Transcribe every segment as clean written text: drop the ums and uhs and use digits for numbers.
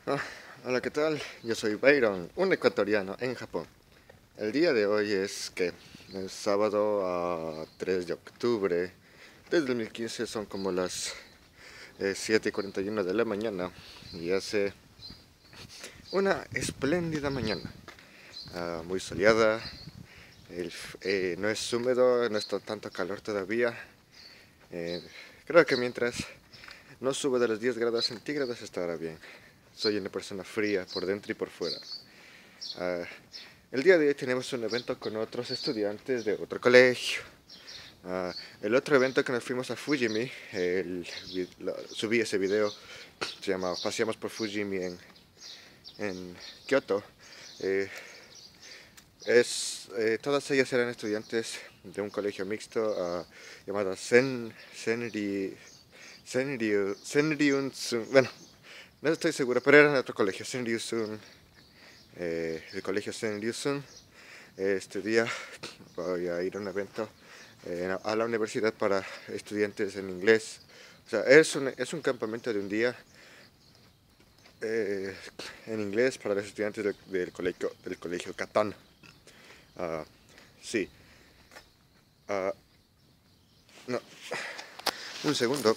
Ah, hola, ¿qué tal? Yo soy Byron, un ecuatoriano en Japón. El día de hoy es sábado a 3 de octubre del 2015, son como las 7:41 de la mañana y hace una espléndida mañana, muy soleada, no es húmedo, no está tanto calor todavía. eh, Creo que mientras no sube de los 10 grados centígrados estará bien. Soy una persona fría por dentro y por fuera. Ah, el día de hoy tenemos un evento con otros estudiantes de otro colegio. El otro evento que nos fuimos a Fujimi, subí ese video, se llama Paseamos por Fujimi en Kioto. Eh, Todas ellas eran estudiantes de un colegio mixto llamado Senryun-sun. Bueno, no estoy seguro, pero eran de otro colegio, Senryun-sun, el colegio Senryun-sun. Este día voy a ir a un evento a la universidad para estudiantes en inglés. O sea, es un campamento de un día eh, en inglés para los estudiantes del colegio Katana. Ah, sí. Ah, no, un segundo.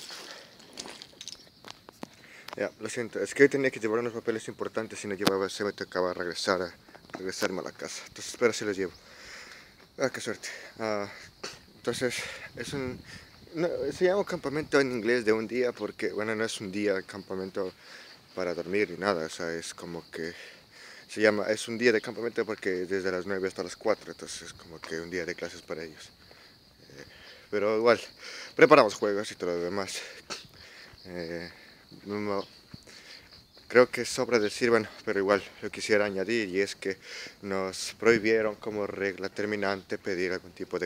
Ya, lo siento. Es que hoy tenía que llevar unos papeles importantes y no llevaba, se me tocaba regresarme a la casa. Entonces, espera si los llevo. Ah, qué suerte. Entonces, es un... no, se llama campamento en inglés de un día porque, bueno, no es un día campamento para dormir ni nada, o sea, es como que es un día de campamento porque desde las 9 hasta las 4, entonces es como que un día de clases para ellos. Pero igual, preparamos juegos y todo lo demás. Eh, no, Creo que sobra decir, bueno, pero igual lo quisiera añadir y es que nos prohibieron como regla terminante pedir algún tipo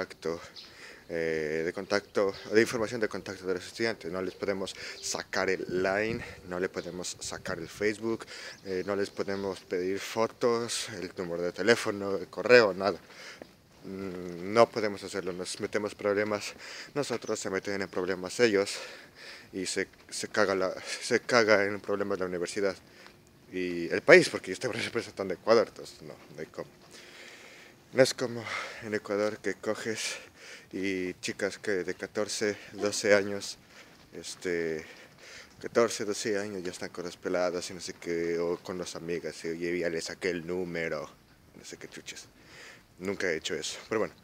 de información de contacto de los estudiantes. No les podemos sacar el Line, no le podemos sacar el Facebook, no les podemos pedir fotos, el número de teléfono, el correo, nada. No podemos hacerlo, nos metemos problemas nosotros, se meten en problemas ellos y se caga en problemas la universidad y el país, porque yo estoy representando a Ecuador, entonces no hay cómo. No es como en Ecuador que coges y chicas que de 14, 12 años, este, 14, 12 años ya están con las peladas y no sé qué, o con las amigas, y oye, ya le saqué el número, no sé qué chuches. Nunca he hecho eso, pero bueno.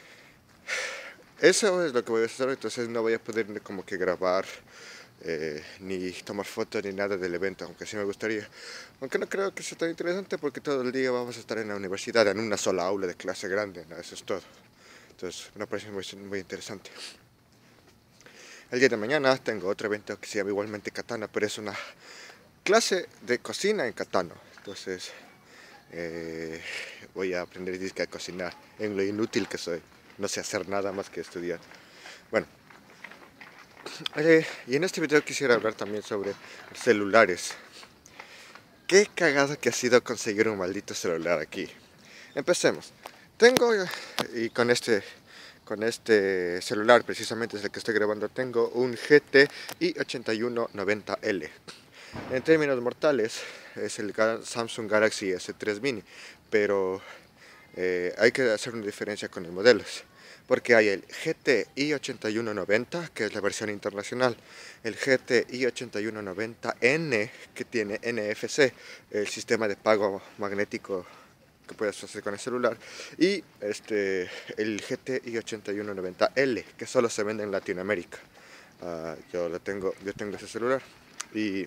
Eso es lo que voy a hacer, entonces no voy a poder como que grabar ni tomar fotos ni nada del evento, aunque sí me gustaría. Aunque no creo que sea tan interesante porque todo el día vamos a estar en la universidad, en una sola aula de clase grande, ¿no? Eso es todo. Entonces me parece muy, muy interesante. El día de mañana tengo otro evento que se llama igualmente Katana, pero es una clase de cocina en Katana. Entonces eh, voy a aprender a cocinar en lo inútil que soy. No sé hacer nada más que estudiar. Bueno, y en este video quisiera hablar también sobre celulares. Qué cagada que ha sido conseguir un maldito celular aquí. Empecemos. Tengo, y con este celular, precisamente es el que estoy grabando, tengo un GTI 8190L. En términos mortales, es el Samsung Galaxy S3 Mini, pero hay que hacer una diferencia con los modelos, porque hay el GTI 8190, que es la versión internacional, el GTI 8190N, que tiene NFC, el sistema de pago magnético que puedes hacer con el celular, y el GTI 8190L, que solo se vende en Latinoamérica. Yo tengo ese celular y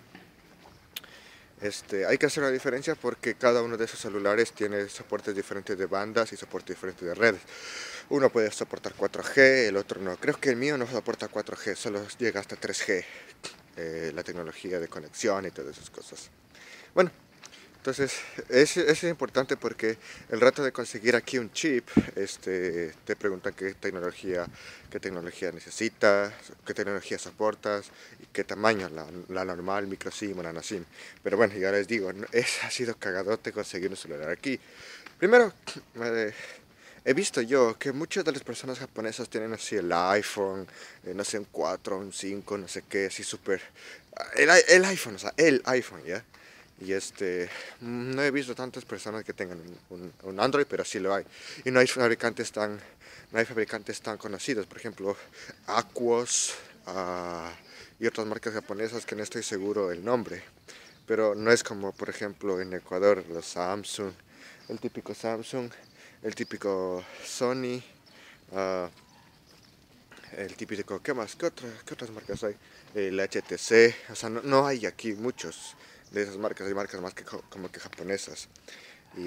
hay que hacer una diferencia porque cada uno de esos celulares tiene soportes diferentes de bandas y soportes diferentes de redes. Uno puede soportar 4G, el otro no. Creo que el mío no soporta 4G, solo llega hasta 3G, la tecnología de conexión y todas esas cosas. Bueno, entonces es importante porque el rato de conseguir aquí un chip, te preguntan qué tecnología necesitas, qué tecnología soportas y qué tamaño, la normal, micro SIM o nano SIM. Pero bueno, ya les digo, ha sido cagadote conseguir un celular aquí. Primero, he visto yo que muchas de las personas japonesas tienen así el iPhone, no sé, un 4, un 5, no sé qué, así súper... El iPhone, o sea, el iPhone, ¿ya? Y no he visto tantas personas que tengan un Android, pero sí lo hay. Y no hay fabricantes tan conocidos, por ejemplo, Aquos, y otras marcas japonesas que no estoy seguro el nombre. Pero no es como, por ejemplo, en Ecuador, los Samsung, Samsung, el típico Sony, ah, el típico, ¿qué más? ¿Qué otras marcas hay? El HTC, o sea, no hay aquí muchos de esas marcas, hay marcas más que como que japonesas. Y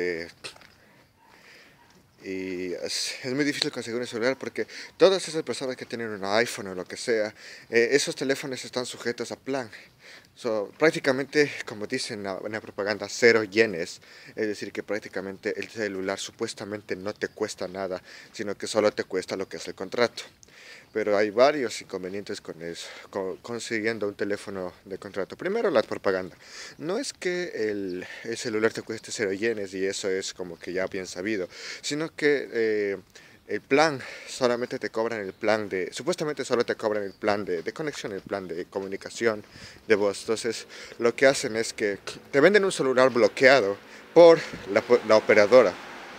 es muy difícil conseguir un celular porque todas esas personas que tienen un iPhone o lo que sea, esos teléfonos están sujetos a plan. Prácticamente, como dicen en la propaganda, 0 yenes, es decir, que prácticamente el celular supuestamente no te cuesta nada, sino que solo te cuesta lo que es el contrato. Pero hay varios inconvenientes con eso, consiguiendo un teléfono de contrato. Primero, la propaganda. No es que el celular te cueste 0 yenes y eso es como que ya bien sabido, sino que el plan solamente te cobran supuestamente solo te cobran el plan de conexión, el plan de comunicación de voz. Entonces, lo que hacen es que te venden un celular bloqueado por la operadora.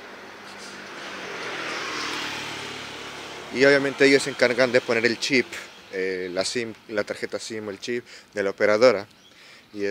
Y obviamente ellos se encargan de poner el chip, la SIM, la tarjeta SIM o el chip de la operadora. Y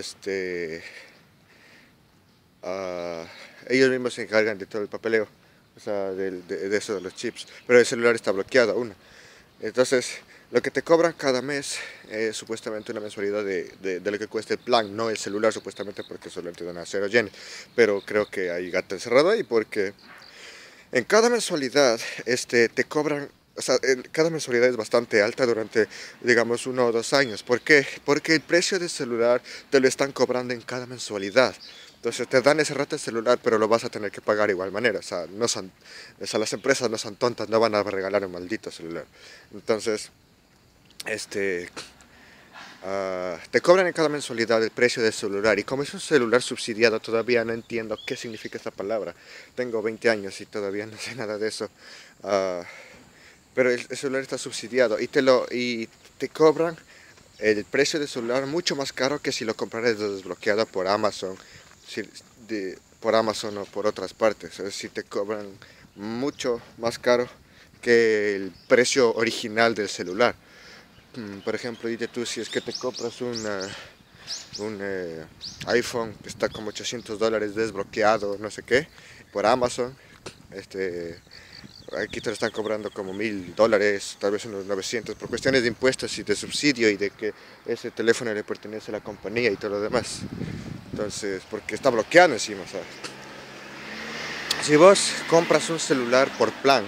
ellos mismos se encargan de todo el papeleo, o sea, de eso de los chips. Pero el celular está bloqueado aún. Entonces, lo que te cobran cada mes es supuestamente una mensualidad de lo que cuesta el plan, no el celular supuestamente porque solo te dan a 0 yenes. Pero creo que hay gato encerrado ahí porque en cada mensualidad te cobran, o sea, cada mensualidad es bastante alta durante, digamos, 1 o 2 años. ¿Por qué? Porque el precio del celular te lo están cobrando en cada mensualidad. Entonces te dan ese rato el celular, pero lo vas a tener que pagar de igual manera. O sea, las empresas no son tontas, no van a regalar un maldito celular. Entonces, te cobran en cada mensualidad el precio del celular y como es un celular subsidiado todavía no entiendo qué significa esta palabra. Tengo 20 años y todavía no sé nada de eso. Ah, pero el celular está subsidiado y te cobran el precio del celular mucho más caro que si lo compraras desbloqueado por Amazon, si- por Amazon o por otras partes. Es decir, te cobran mucho más caro que el precio original del celular. Por ejemplo, dite tú, si es que te compras un iPhone que está como $800 desbloqueado, no sé qué, por Amazon, aquí te lo están cobrando como $1000, tal vez unos 900, por cuestiones de impuestos y de subsidio y de que ese teléfono le pertenece a la compañía y todo lo demás. Entonces, porque está bloqueado encima, ¿sabes? Si vos compras un celular por plan,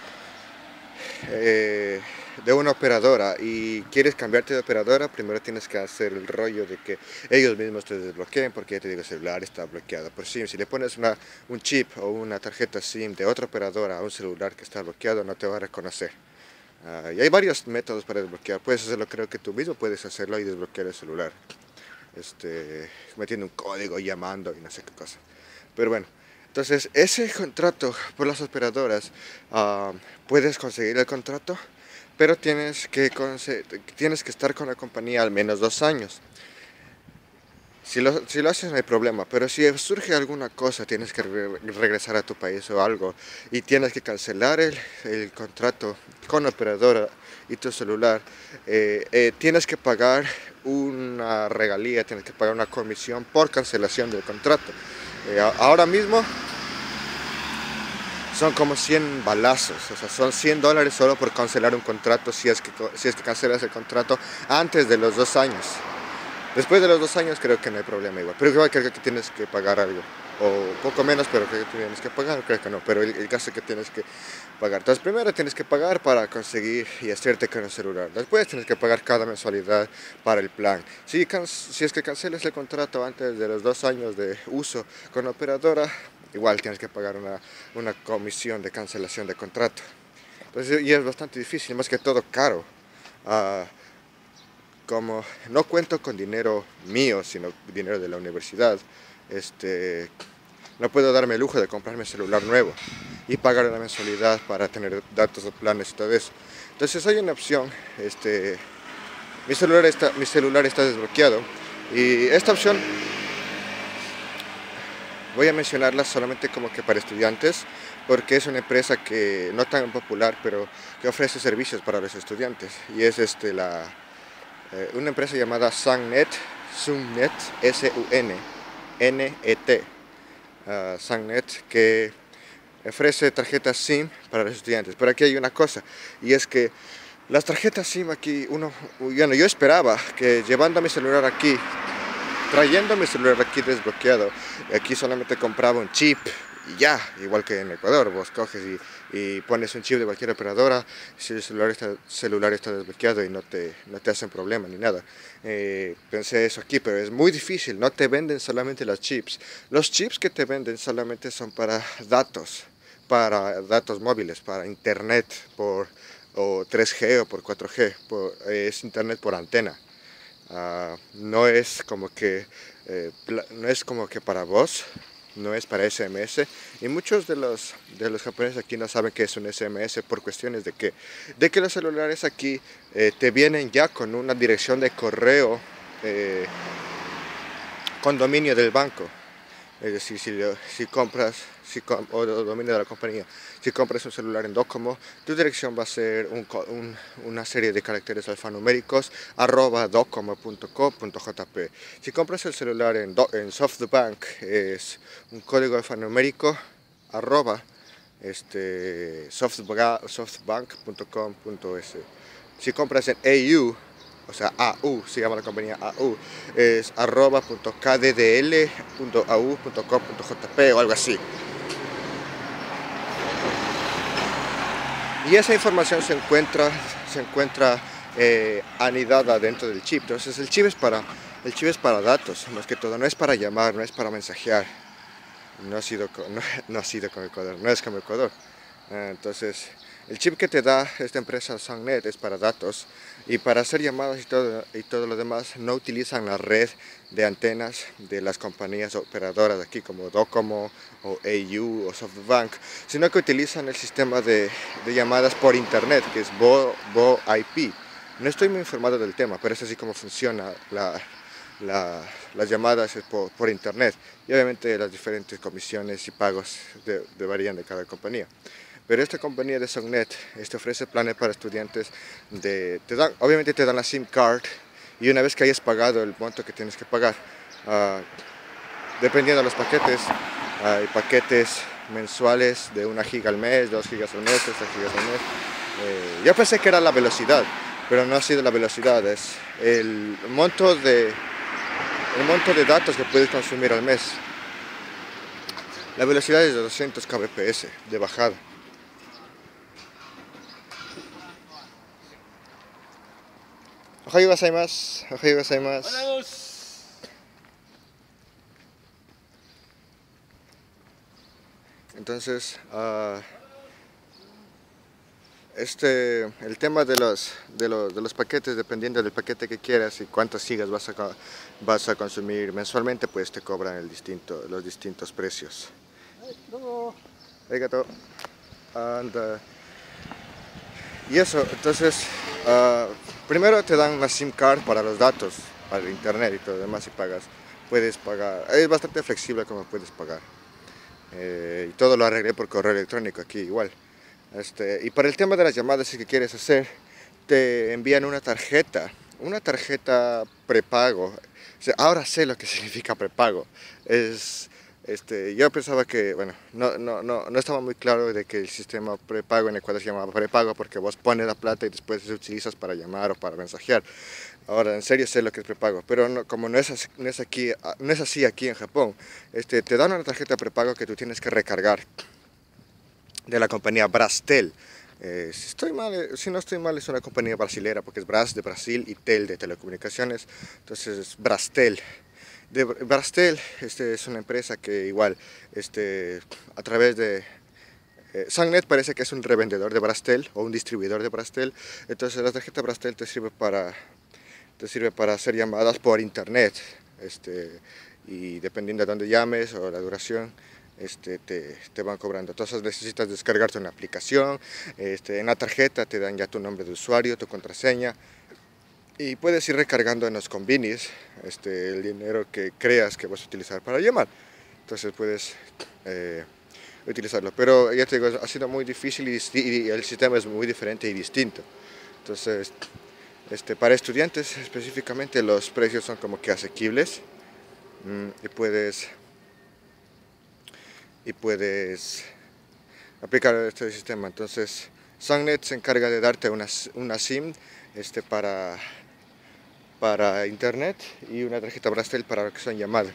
de una operadora y quieres cambiarte de operadora, primero tienes que hacer el rollo de que ellos mismos te desbloqueen, porque ya te digo, el celular está bloqueado por SIM. Si le pones un chip o una tarjeta SIM de otra operadora a un celular que está bloqueado, no te va a reconocer. Y hay varios métodos para desbloquear. Puedes hacerlo, creo que tú mismo puedes hacerlo y desbloquear el celular. Metiendo un código, llamando y no sé qué cosa. Pero bueno, entonces ese contrato por las operadoras, puedes conseguir el contrato, pero tienes que estar con la compañía al menos 2 años. Si lo haces no hay problema, pero si surge alguna cosa, tienes que regresar a tu país o algo y tienes que cancelar el contrato con la operadora y tu celular, tienes que pagar una regalía, tienes que pagar una comisión por cancelación del contrato. Ahora mismo son como 100 balazos, o sea, son $100 solo por cancelar un contrato si es que cancelas el contrato antes de los 2 años. Después de los 2 años creo que no hay problema igual, pero igual creo que tienes que pagar algo, o poco menos, pero creo que tienes que pagar, creo que no, pero el caso es que tienes que pagar. Entonces primero tienes que pagar para conseguir y hacerte con el celular, después tienes que pagar cada mensualidad para el plan. Si es que cancelas el contrato antes de los 2 años de uso con la operadora, igual tienes que pagar una comisión de cancelación de contrato. Entonces, y es bastante difícil, más que todo caro. Ah, Como no cuento con dinero mío, sino dinero de la universidad, no puedo darme el lujo de comprarme celular nuevo y pagar una mensualidad para tener datos o planes y todo eso. Entonces hay una opción, mi celular está desbloqueado y esta opción Voy a mencionarla solamente como que para estudiantes, porque es una empresa que no tan popular, pero que ofrece servicios para los estudiantes. Y es una empresa llamada Sunnet, S-U-N-N-E-T, Sunnet, que ofrece tarjetas SIM para los estudiantes. Pero aquí hay una cosa, y es que las tarjetas SIM aquí, bueno, yo esperaba que llevando mi celular aquí, trayendo mi celular aquí desbloqueado, aquí solamente compraba un chip y ya, igual que en Ecuador, vos coges y pones un chip de cualquier operadora, si el celular está desbloqueado y no te hacen problema ni nada. Pensé eso aquí, pero es muy difícil, no te venden solamente los chips que te venden solamente son para datos móviles, para internet o 3G o por 4G, es internet por antena. No es como que no es como que para voz, no es para SMS, y muchos de los japoneses aquí no saben qué es un SMS por cuestiones de que los celulares aquí te vienen ya con una dirección de correo con dominio del banco. Es decir, si compras, o dominio de la compañía, si compras un celular en Docomo, tu dirección va a ser una serie de caracteres alfanuméricos @docomo.co.jp. Si compras el celular en SoftBank, es un código alfanumérico arroba softbank.com.es. Si compras en AU, o sea, AU, se llama la compañía AU, es arroba.kddl.au.com.jp o algo así. Y esa información se encuentra anidada dentro del chip. Entonces el chip es para datos, más que todo, no es para llamar, no es para mensajear. No ha sido con Ecuador, no es como Ecuador. Entonces, el chip que te da esta empresa Sunnet es para datos, y para hacer llamadas y todo lo demás no utilizan la red de antenas de las compañías operadoras de aquí como Docomo o AU o SoftBank, sino que utilizan el sistema de llamadas por internet, que es VoIP. No estoy muy informado del tema, pero es así como funciona las llamadas por internet, y obviamente las diferentes comisiones y pagos varían de cada compañía. Pero esta compañía de Sunnet ofrece planes para estudiantes, obviamente te dan la SIM card, y una vez que hayas pagado el monto que tienes que pagar, dependiendo de los paquetes, hay paquetes mensuales de 1 GB al mes, 2 GB al mes, 3 GB al mes. Yo pensé que era la velocidad, pero no ha sido la velocidad, es el monto de datos que puedes consumir al mes. La velocidad es de 200 kbps de bajada. Ohayou gozaimasu. Ohayou gozaimasu. Entonces, el tema de los paquetes, dependiendo del paquete que quieras y cuántas gigas vas a consumir mensualmente, pues te cobran los distintos precios. Arigato. Y eso, entonces, primero te dan una SIM card para los datos, para el internet y todo lo demás, y puedes pagar, es bastante flexible como puedes pagar. Y todo lo arreglé por correo electrónico aquí igual. Y para el tema de las llamadas, si que quieres hacer, te envían una tarjeta prepago. O sea, ahora sé lo que significa prepago. Yo pensaba que, bueno, no estaba muy claro de que el sistema prepago en Ecuador se llamaba prepago porque vos pones la plata y después se utilizas para llamar o para mensajear. Ahora, en serio sé lo que es prepago, pero como no es así aquí en Japón. Te dan una tarjeta prepago que tú tienes que recargar de la compañía Brastel. Si no estoy mal, es una compañía brasilera, porque es Brás de Brasil y Tel de telecomunicaciones. Entonces, Brastel. Brastel es una empresa que igual, a través de Sunnet, parece que es un revendedor de Brastel o un distribuidor de Brastel. Entonces la tarjeta Brastel te sirve para hacer llamadas por internet, y dependiendo de dónde llames o la duración, te van cobrando. Entonces necesitas descargarte una aplicación, en la tarjeta te dan ya tu nombre de usuario, tu contraseña, y puedes ir recargando en los convenios el dinero que creas que vas a utilizar para llamar. entonces puedes utilizarlo. Pero ya te digo, ha sido muy difícil y el sistema es muy diferente y distinto. Entonces, para estudiantes específicamente los precios son como que asequibles y puedes aplicar este sistema. Entonces, Sunnet se encarga de darte una SIM para internet y una tarjeta Brastel para lo que son llamadas.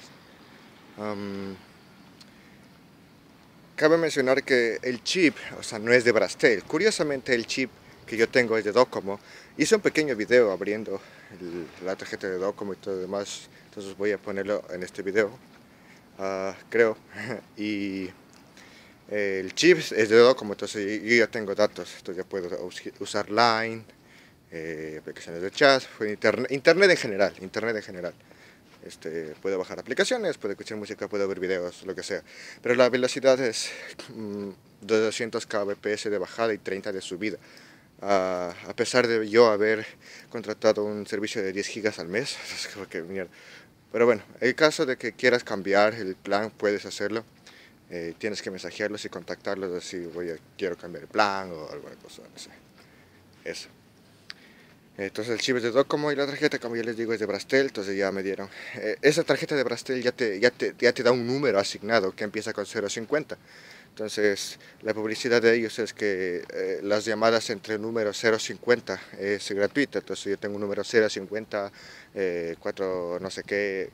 Cabe mencionar que el chip, o sea, no es de Brastel. Curiosamente, el chip que yo tengo es de Docomo. Hice un pequeño video abriendo la tarjeta de Docomo y todo lo demás, entonces voy a ponerlo en este video, creo. Y el chip es de Docomo, entonces yo ya tengo datos, entonces ya puedo usar Line, aplicaciones de chat, internet en general. Puedo bajar aplicaciones, puedo escuchar música, puedo ver videos, lo que sea. Pero la velocidad es de 200 kbps de bajada y 30 de subida. A pesar de yo haber contratado un servicio de 10 gigas al mes, es como que mierda. Pero bueno, en el caso de que quieras cambiar el plan, puedes hacerlo. Tienes que mensajearlos y contactarlos, decir, quiero cambiar el plan o alguna cosa, no sé. Eso. Entonces el chip es de Docomo y la tarjeta, como ya les digo, es de Brastel, entonces ya me dieron. Esa tarjeta de Brastel ya te da un número asignado que empieza con 050. Entonces la publicidad de ellos es que las llamadas entre el número 050 es gratuita. Entonces yo tengo un número 050, 4 no sé qué,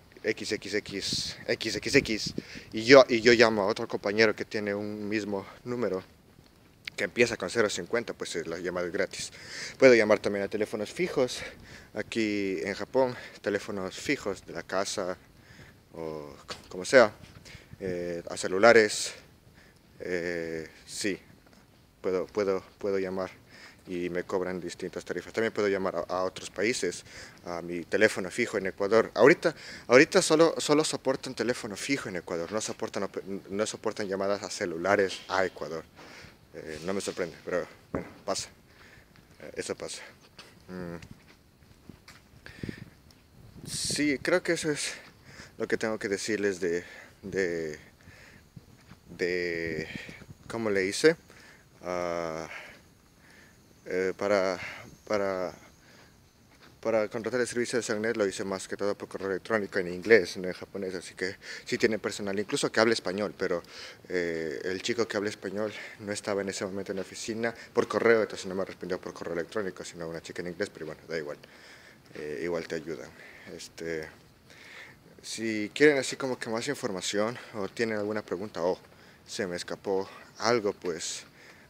XXX, y yo llamo a otro compañero que tiene un mismo número que empieza con 050, pues la llamada es gratis. Puedo llamar también a teléfonos fijos, aquí en Japón, teléfonos fijos de la casa o como sea, a celulares, sí, puedo llamar y me cobran distintas tarifas. También puedo llamar a otros países, a mi teléfono fijo en Ecuador. Ahorita solo soportan teléfono fijo en Ecuador, no soportan llamadas a celulares a Ecuador. No me sorprende, pero bueno, pasa. Eso pasa. Sí, creo que eso es lo que tengo que decirles de cómo le hice. Para, para, para contratar el servicio de Sunnet lo hice más que todo por correo electrónico en inglés, no en japonés, así que sí tiene personal, incluso que hable español, pero el chico que habla español no estaba en ese momento en la oficina por correo, entonces no me respondió por correo electrónico, sino una chica en inglés, pero bueno, da igual, igual te ayudan. Si quieren así como que más información o tienen alguna pregunta o se me escapó algo, pues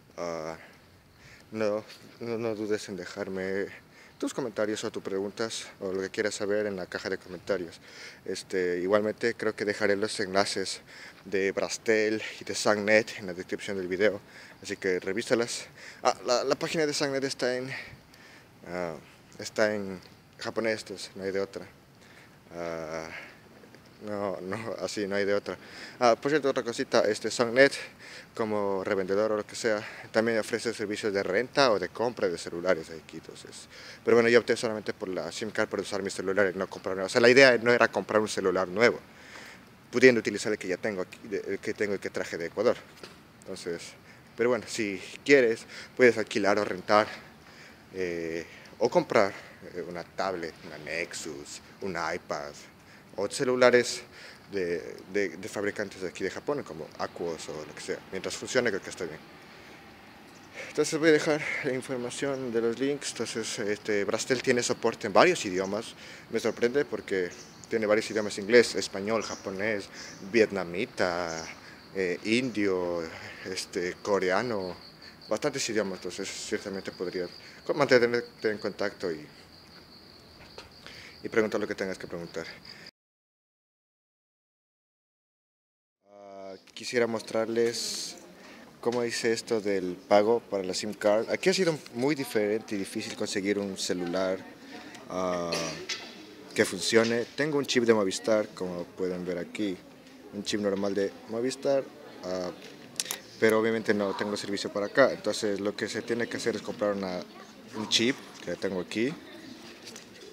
no dudes en dejarme tus comentarios o tus preguntas o lo que quieras saber en la caja de comentarios. Igualmente creo que dejaré los enlaces de Brastel y de Sunnet en la descripción del video, así que revísalas. La página de Sunnet está en japonés, entonces no hay de otra. Así no hay de otra. Por cierto, otra cosita, Sunnet, como revendedor o lo que sea, también ofrece servicios de renta o de compra de celulares aquí, entonces. Pero bueno, yo opté solamente por la SIM card para usar mi celular y no comprar nuevo. O sea, la idea no era comprar un celular nuevo, pudiendo utilizar el que ya tengo aquí, el que traje de Ecuador. Entonces, pero bueno, si quieres, puedes alquilar o rentar o comprar una tablet, una Nexus, un iPad o celulares de fabricantes de aquí de Japón, como Aquos o lo que sea. Mientras funcione, creo que está bien. Entonces voy a dejar la información de los links. Entonces, Brastel tiene soporte en varios idiomas. Me sorprende porque tiene varios idiomas: inglés, español, japonés, vietnamita, indio, coreano, bastantes idiomas. Entonces ciertamente podría mantenerte en contacto y preguntar lo que tengas que preguntar. Quisiera mostrarles cómo hice esto del pago para la SIM card. Aquí ha sido muy diferente y difícil conseguir un celular que funcione. Tengo un chip de Movistar, como pueden ver aquí, un chip normal de Movistar, pero obviamente no tengo servicio para acá. Entonces lo que se tiene que hacer es comprar un chip que tengo aquí.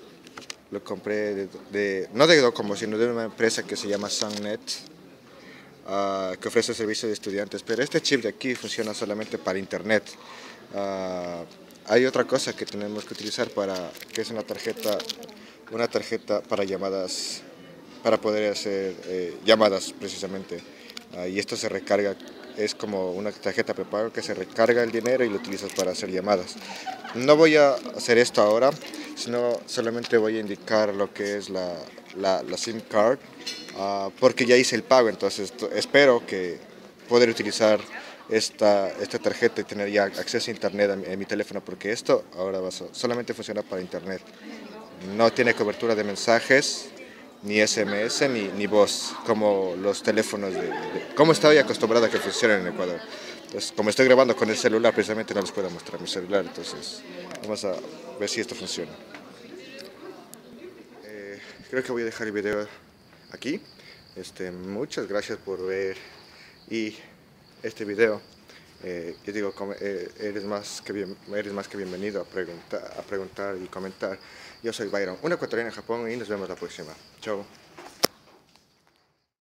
Lo compré no de Docomo, sino de una empresa que se llama Sunnet. que ofrece servicio de estudiantes, pero este chip de aquí funciona solamente para internet. Hay otra cosa que tenemos que utilizar que es una tarjeta para llamadas, para poder hacer llamadas precisamente. Y esto se recarga, es como una tarjeta prepago que se recarga el dinero y lo utilizas para hacer llamadas. No voy a hacer esto ahora, sino solamente voy a indicar lo que es la SIM card, porque ya hice el pago, entonces espero que poder utilizar esta tarjeta y tener ya acceso a internet en mi teléfono, porque esto ahora solamente funciona para internet. No tiene cobertura de mensajes, ni SMS, ni voz, como los teléfonos como estoy acostumbrado a que funcionen en Ecuador. Entonces, como estoy grabando con el celular, precisamente no les puedo mostrar mi celular, entonces vamos a ver si esto funciona. Creo que voy a dejar el video aquí. Muchas gracias por ver y este video. Yo digo, eres más que bienvenido a preguntar y comentar. Yo soy Byron, un ecuatoriano en Japón, y nos vemos la próxima. Chao.